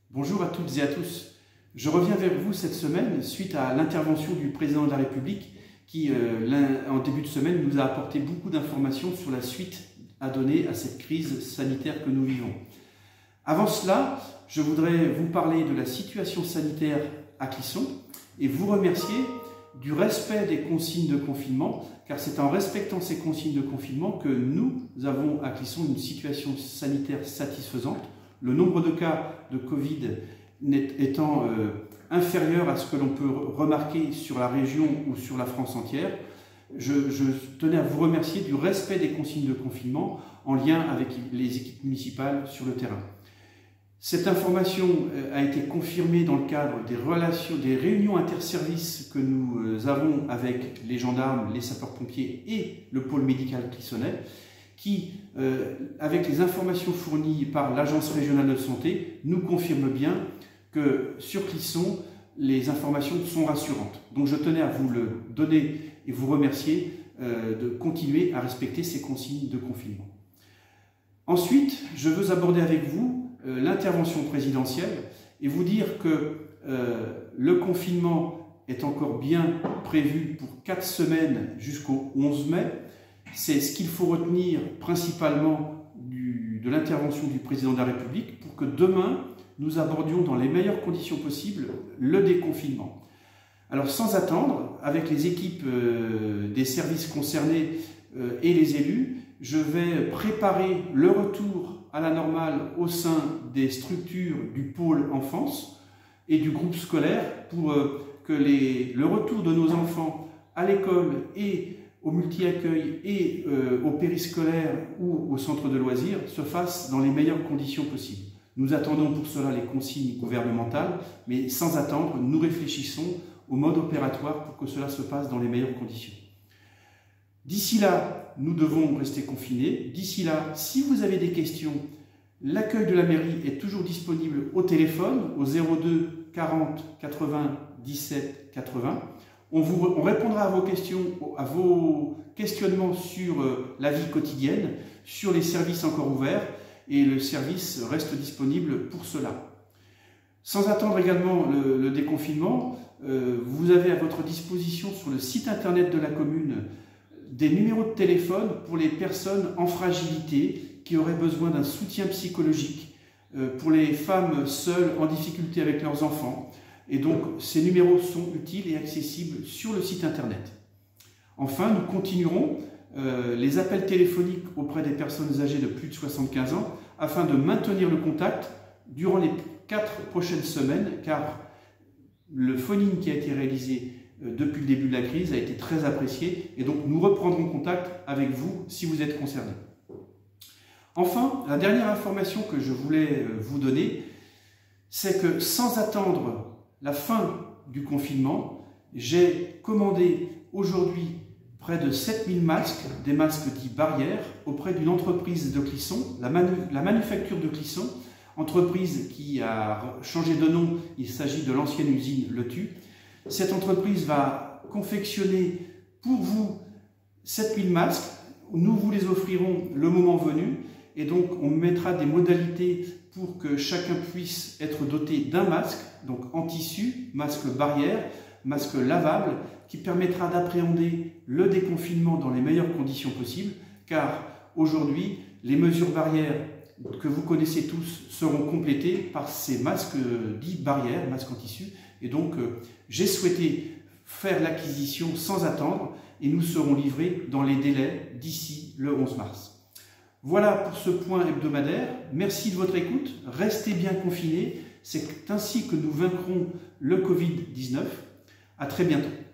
Bonjour à toutes et à tous. Je reviens vers vous cette semaine suite à l'intervention du président de la République qui, en début de semaine, nous a apporté beaucoup d'informations sur la suite à donner à cette crise sanitaire que nous vivons. Avant cela, je voudrais vous parler de la situation sanitaire à Clisson et vous remercier du respect des consignes de confinement, car c'est en respectant ces consignes de confinement que nous avons à Clisson une situation sanitaire satisfaisante. Le nombre de cas de Covid étant inférieur à ce que l'on peut remarquer sur la région ou sur la France entière, je tenais à vous remercier du respect des consignes de confinement en lien avec les équipes municipales sur le terrain. Cette information a été confirmée dans le cadre des réunions interservices que nous avons avec les gendarmes, les sapeurs-pompiers et le pôle médical clissonnais, qui, avec les informations fournies par l'Agence régionale de santé, nous confirme bien que sur Clisson, les informations sont rassurantes. Donc je tenais à vous le donner et vous remercier de continuer à respecter ces consignes de confinement. Ensuite, je veux aborder avec vous l'intervention présidentielle et vous dire que le confinement est encore bien prévu pour 4 semaines jusqu'au 11 mai. C'est ce qu'il faut retenir principalement de l'intervention du président de la République pour que demain, nous abordions dans les meilleures conditions possibles le déconfinement. Alors sans attendre, avec les équipes des services concernés et les élus, je vais préparer le retour à la normale au sein des structures du pôle enfance et du groupe scolaire pour que le retour de nos enfants à l'école et au multi-accueil et au périscolaire ou au centre de loisirs se fasse dans les meilleures conditions possibles. Nous attendons pour cela les consignes gouvernementales, mais sans attendre, nous réfléchissons au mode opératoire pour que cela se passe dans les meilleures conditions. D'ici là, nous devons rester confinés. D'ici là, si vous avez des questions, l'accueil de la mairie est toujours disponible au téléphone, au 02 40 80 17 80. On répondra à vos questions, à vos questionnements sur la vie quotidienne, sur les services encore ouverts, et le service reste disponible pour cela. Sans attendre également le déconfinement, vous avez à votre disposition sur le site internet de la commune des numéros de téléphone pour les personnes en fragilité qui auraient besoin d'un soutien psychologique, pour les femmes seules en difficulté avec leurs enfants. Et donc, ces numéros sont utiles et accessibles sur le site internet. Enfin, nous continuerons les appels téléphoniques auprès des personnes âgées de plus de 75 ans afin de maintenir le contact durant les 4 prochaines semaines, car le phoning qui a été réalisé depuis le début de la crise a été très apprécié et donc nous reprendrons contact avec vous si vous êtes concernés. Enfin, la dernière information que je voulais vous donner, c'est que sans attendre la fin du confinement, j'ai commandé aujourd'hui près de 7000 masques, des masques dits barrières, auprès d'une entreprise de Clisson, la manufacture de Clisson, entreprise qui a changé de nom, il s'agit de l'ancienne usine Le Tu. Cette entreprise va confectionner pour vous 7000 masques, nous vous les offrirons le moment venu, et donc on mettra des modalités pour que chacun puisse être doté d'un masque, donc en tissu, masque barrière, masque lavable, qui permettra d'appréhender le déconfinement dans les meilleures conditions possibles, car aujourd'hui, les mesures barrières que vous connaissez tous seront complétées par ces masques dits barrières, masques en tissu, et donc j'ai souhaité faire l'acquisition sans attendre, et nous serons livrés dans les délais d'ici le 11 mars. Voilà pour ce point hebdomadaire. Merci de votre écoute. Restez bien confinés. C'est ainsi que nous vaincrons le Covid-19. À très bientôt.